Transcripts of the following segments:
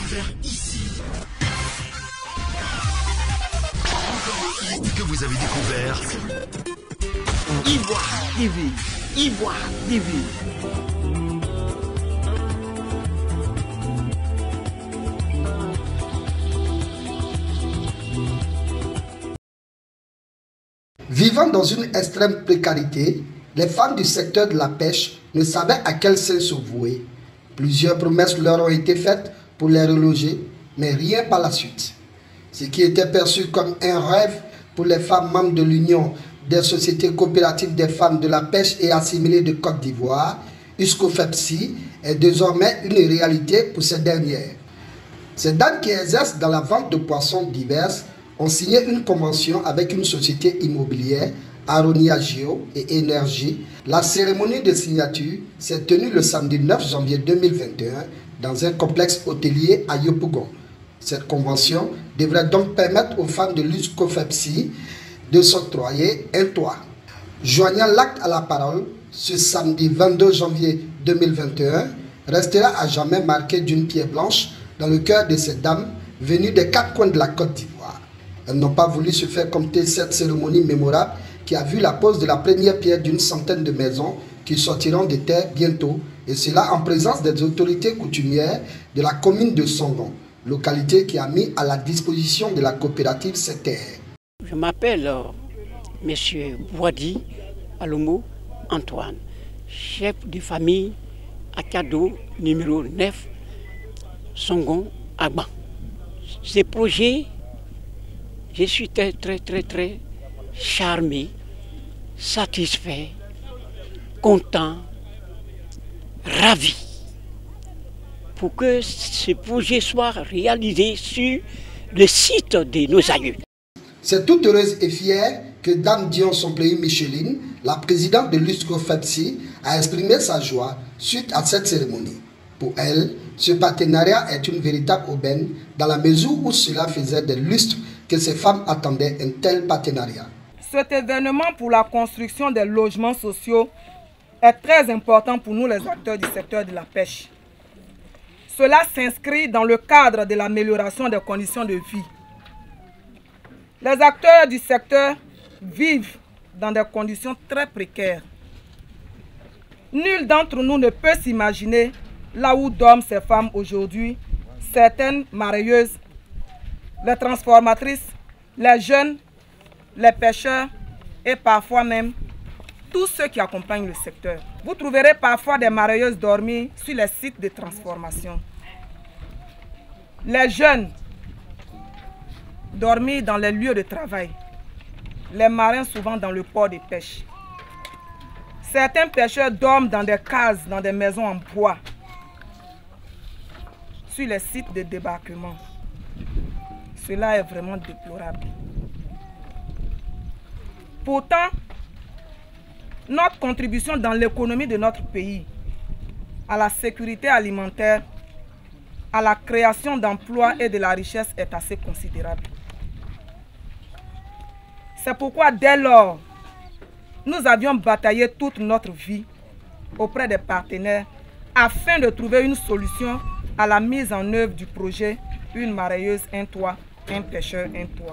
faire ici. Que vous avez découvert Ivoire TV. Ivoire TV. Vivant dans une extrême précarité, les femmes du secteur de la pêche ne savaient à quel sein se vouer. Plusieurs promesses leur ont été faites pour les reloger, mais rien par la suite. Ce qui était perçu comme un rêve pour les femmes membres de l'Union des sociétés coopératives des femmes de la pêche et assimilées de Côte d'Ivoire, USCOFEPSI, est désormais une réalité pour ces dernières. Ces dames qui exercent dans la vente de poissons diverses ont signé une convention avec une société immobilière, Aronia Geo et Énergie. La cérémonie de signature s'est tenue le samedi 9 janvier 2021 dans un complexe hôtelier à Yopougon. Cette convention devrait donc permettre aux femmes de l'USCOFEPSI de s'octroyer un toit. Joignant l'acte à la parole, ce samedi 22 janvier 2021 restera à jamais marqué d'une pierre blanche dans le cœur de ces dames venues des quatre coins de la Côte d'Ivoire. Elles n'ont pas voulu se faire compter cette cérémonie mémorable qui a vu la pose de la première pierre d'une centaine de maisons qui sortiront des terres bientôt, et cela en présence des autorités coutumières de la commune de Songon, localité qui a mis à la disposition de la coopérative ces terres. Je m'appelle M. Boadi Alomo Antoine, chef de famille Akado numéro 9, Songon Agban. Ces projets, je suis très charmé, satisfait, content, ravi pour que ce projet soit réalisé sur le site de nos aïeux. C'est toute heureuse et fière que Dame Dion Somplei Micheline, la présidente de l'USCOFEPSI, a exprimé sa joie suite à cette cérémonie. Pour elle, ce partenariat est une véritable aubaine dans la mesure où cela faisait des lustres que ces femmes attendaient un tel partenariat. Cet événement pour la construction des logements sociaux est très important pour nous les acteurs du secteur de la pêche. Cela s'inscrit dans le cadre de l'amélioration des conditions de vie. Les acteurs du secteur vivent dans des conditions très précaires. Nul d'entre nous ne peut s'imaginer là où dorment ces femmes aujourd'hui, certaines mareyeuses, les transformatrices, les jeunes, les pêcheurs et parfois même tous ceux qui accompagnent le secteur. Vous trouverez parfois des mareyeuses dormir sur les sites de transformation. Les jeunes dormir dans les lieux de travail. Les marins souvent dans le port de pêche. Certains pêcheurs dorment dans des cases, dans des maisons en bois, sur les sites de débarquement. Cela est vraiment déplorable. Pourtant, notre contribution dans l'économie de notre pays, à la sécurité alimentaire, à la création d'emplois et de la richesse est assez considérable. C'est pourquoi dès lors, nous avions bataillé toute notre vie auprès des partenaires afin de trouver une solution à la mise en œuvre du projet Une marailleuse, un toit, un pêcheur, un toit.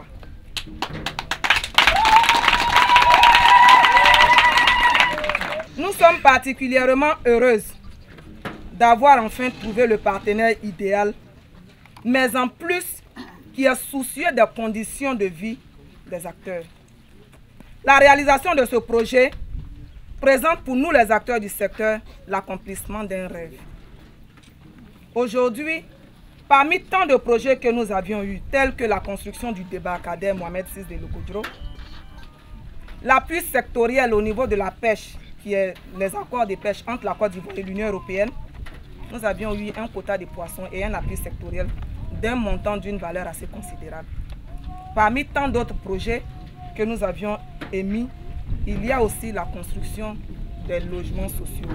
Nous sommes particulièrement heureuses d'avoir enfin trouvé le partenaire idéal, mais en plus qui est soucieux des conditions de vie des acteurs. La réalisation de ce projet présente pour nous les acteurs du secteur l'accomplissement d'un rêve. Aujourd'hui, parmi tant de projets que nous avions eus, tels que la construction du débarcadère Mohamed VI de Lokodro, l'appui sectoriel au niveau de la pêche, qui est les accords de pêche entre la Côte d'Ivoire et l'Union européenne, nous avions eu un quota de poissons et un appui sectoriel d'un montant d'une valeur assez considérable. Parmi tant d'autres projets que nous avions émis, il y a aussi la construction des logements sociaux.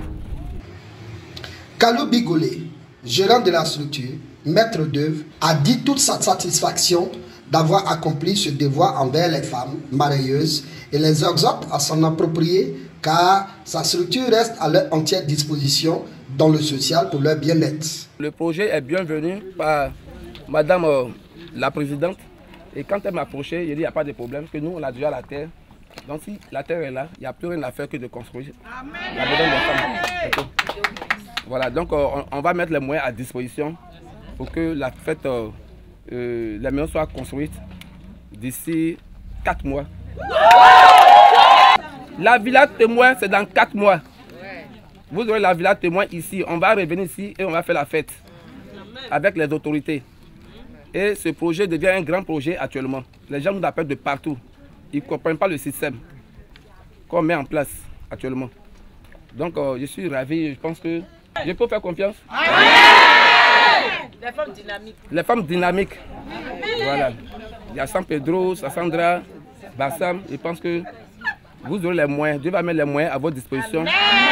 Kalou Bigolé, gérant de la structure, maître d'œuvre, a dit toute sa satisfaction d'avoir accompli ce devoir envers les femmes mareyeuses et les exhorte à s'en approprier car sa structure reste à leur entière disposition dans le social pour leur bien-être. Le projet est bienvenu par madame la présidente. Et quand elle m'a approché, j'ai dit il n'y a pas de problème, parce que nous on a déjà la terre. Donc si la terre est là, il n'y a plus rien à faire que de construire. La maison des femmes. Okay. Voilà, donc on va mettre les moyens à disposition pour que la fête, la maison soit construite d'ici 4 mois. La villa témoin, c'est dans 4 mois. Vous aurez la villa témoin ici. On va revenir ici et on va faire la fête avec les autorités. Et ce projet devient un grand projet actuellement. Les gens nous appellent de partout. Ils ne comprennent pas le système qu'on met en place actuellement. Donc je suis ravi. Je pense que je peux faire confiance. Les femmes dynamiques. Les femmes dynamiques. Voilà. Il y a San Pedro, Sassandra, Bassam. Je pense que vous aurez les moyens. Dieu va mettre les moyens à votre disposition.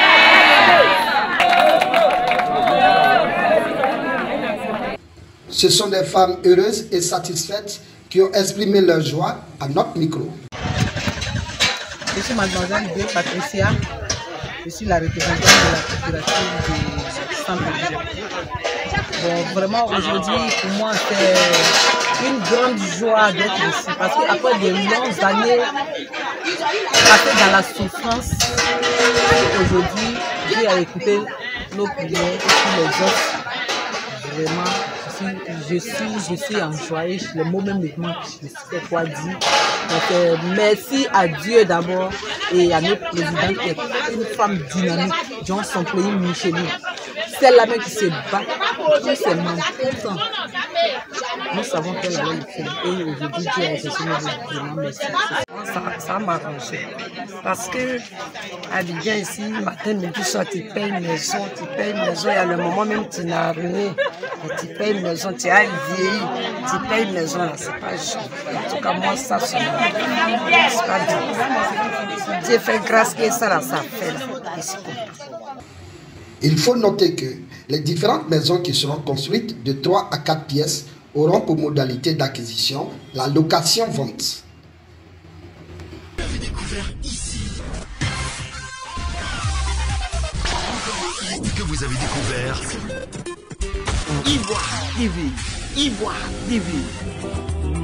Ce sont des femmes heureuses et satisfaites qui ont exprimé leur joie à notre micro. Je suis mademoiselle B. Patricia. Je suis la représentante de la coopérative de Saint-Pédro. Bon, vraiment aujourd'hui, pour moi, c'est une grande joie d'être ici. Parce qu'après de longues années passées dans la souffrance, aujourd'hui, Dieu a écouté nos prières et tous les autres. Vraiment, je suis enjoyée, les mots même me manquent, je ne sais quoi dire. Donc, merci à Dieu d'abord et à notre présidente qui est une femme dynamique, John Sampléi Micheline. Celle-là même qui se bat tous ses membres tout le temps. Nous savons qu'elle allait le faire. Et aujourd'hui, Dieu a reçu vraiment merci. Ça m'a arrangé. Parce que Abidjan ici, matin, midi, soir, tu payes maison, il y a le moment même tu n'as rien. Tu payes maison, tu as vieilli, tu payes maison, là, c'est pas juste. En tout cas, moi, ça, c'est pas bien. Dieu fait grâce que ça, là, ça fait. Il faut noter que les différentes maisons qui seront construites de 3 à 4 pièces auront pour modalité d'acquisition la location-vente. Vous avez découvert ici. Que vous avez découvert Ivoire TV. Ivoire TV.